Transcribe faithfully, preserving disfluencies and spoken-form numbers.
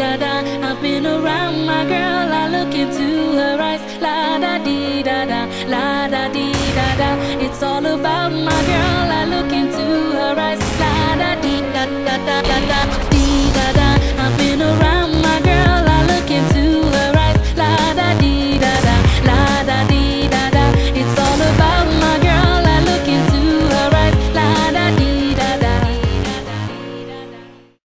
da da. I've been around my girl, I look into her eyes. La da dee da da, la da dee da da. It's all about my girl, I look into her eyes. La da dee da da da da da.